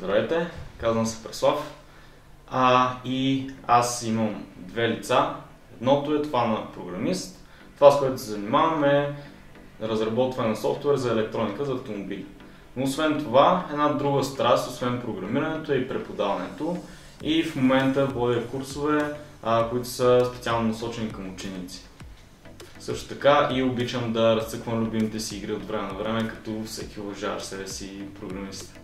Здравейте, казвам се Преслав и аз имам две лица. Едното е това на програмист. Това, с което се занимавам, е разработване на софтуер за електроника за автомобили. Но освен това, една друга страст, освен програмирането, е и преподаването. И в момента водя курсове, които са специално насочени към ученици. Също така и обичам да разцъквам любимите си игри от време на време, като всеки уважаващ себе си програмист.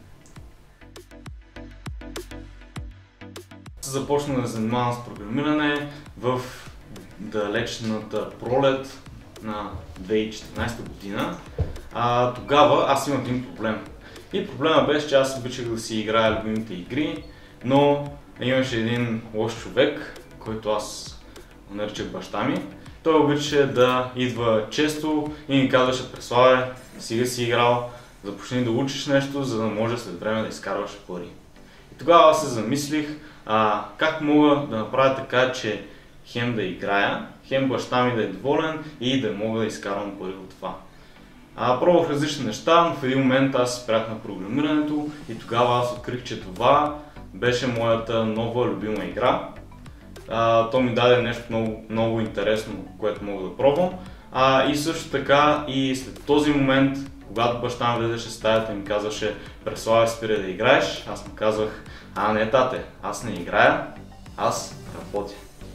Започнах да занимавам с програмиране в далечната пролет на 2014 година. Тогава аз имах един проблем. И проблема беше, че аз обичах да си играя любимите игри, но имаше един лош човек, който аз наричах баща ми. Той обичаше да идва често и ми казваше: Преславе, сега си играл, започни да учиш нещо, за да може след време да изкарваш пари. И тогава се замислих как мога да направя така, че хем да играя, хем баща ми да е доволен и да мога да изкарвам пари от това. Пробвах различни неща, но в един момент аз спрях на програмирането и тогава аз открих, че това беше моята нова любима игра. То ми даде нещо много, много интересно, което мога да пробвам. И също така и след този момент, когато баща ми влезеше в стаята и ми казваше: Преславе, спирай да играеш, аз му казвах: не, тате, аз не играя, аз работя.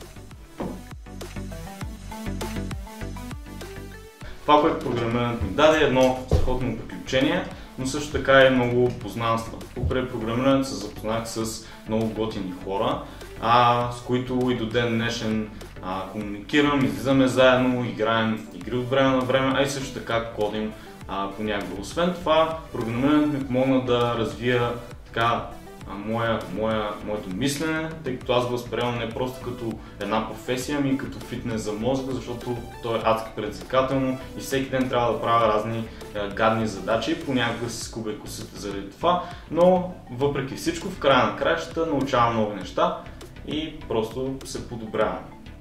Това, което програмирането ми даде, е едно страхотно приключение, но също така и много познанства. Покрай програмирането се запознах с много готини хора, с които и до ден днешен комуникирам, излизаме заедно, играем игри от време на време, а и също така кодим понякога. Освен това, програмирането ми помогна да развия така моето мислене, тъй като аз го възприемам не просто като една професия, ами като фитнес за мозъка, защото то е адски предизвикателно и всеки ден трябва да правя разни гадни задачи, понякога си скубя косите заради това, но въпреки всичко в края на краищата научавам нови неща и просто се подобрявам.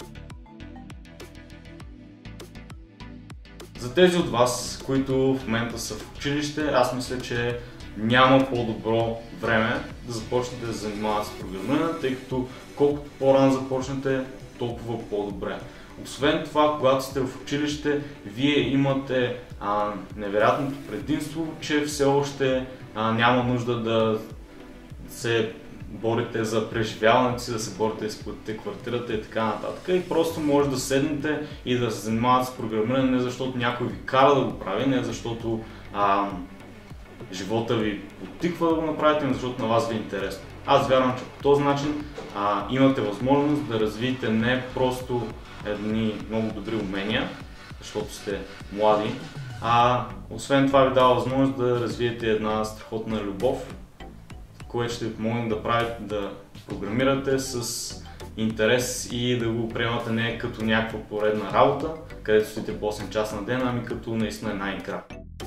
За тези от вас, които в момента са в училище, аз мисля, че няма по-добро време да започнете да се занимавате с програмиране, тъй като колкото по-рано започнете, толкова по-добре. Освен това, когато сте в училище, вие имате невероятното предимство, че все още няма нужда да се борите за преживяването си, да се борите с квартирата и така нататък. И просто може да седнете и да се занимавате с програмиране, не защото някой ви кара да го прави, не защото живота ви подтиква да го направите, защото на вас ви е интересно. Аз вярвам, че по този начин имате възможност да развиете не просто едни много добри умения, защото сте млади, освен това ви дава възможност да развиете една страхотна любов, което ще ви помогне да програмирате с интерес и да го приемате не като някаква поредна работа, където стоите по 8 часа на ден, ами като наистина една игра.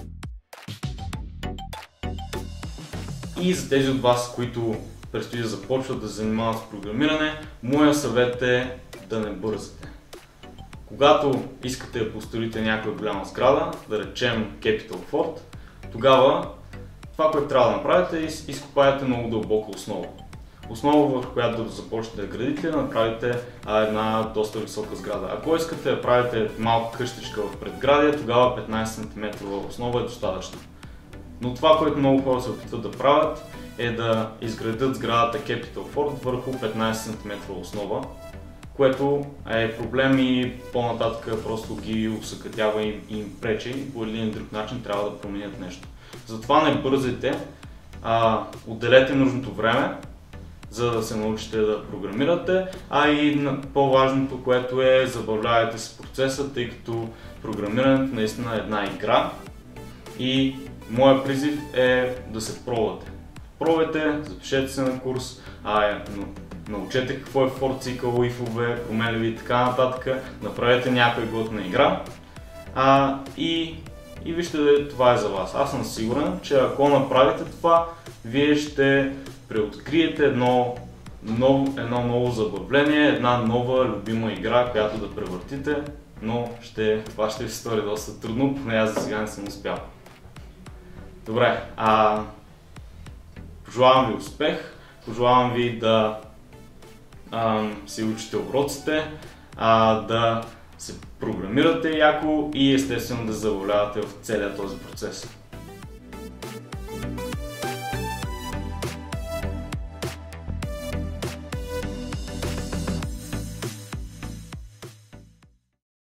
И за тези от вас, които предстои да започват да се занимават с програмиране, моя съвет е да не бързате. Когато искате да построите някаква голяма сграда, да речем Capitol Fort, тогава това, което трябва да направите, е изкопаете много дълбока основа. Основа, върху която да започнете да градите, да направите една доста висока сграда. Ако искате да правите малка къщичка в предградие, тогава 15 см основа е достатъчно. Но това, което много хора се опитват да правят, е да изградят сградата Capitol Fort върху 15 см основа, което е проблем и по-нататък просто ги усъкътява и им пречи и по един или друг начин трябва да променят нещо. Затова не бързайте, отделете нужното време, за да се научите да програмирате, и по-важното, което е, забавлявайте се процеса, тъй като програмирането наистина е една игра и моят призив е да се пробвате. Пробвайте, запишете се на курс, научете какво е for цикъл, ифове, променливи и така нататък, направете някоя готина игра и вижте, това е за вас. Аз съм сигурен, че ако направите това, вие ще преоткриете едно ново забавление, една нова любима игра, която да превъртите, но това ще ви се стори доста трудно, поне аз за сега не съм успял. Добре, Пожелавам ви успех, пожелавам ви да си учите уроците, да се програмирате яко и естествено да забавлявате в целия този процес.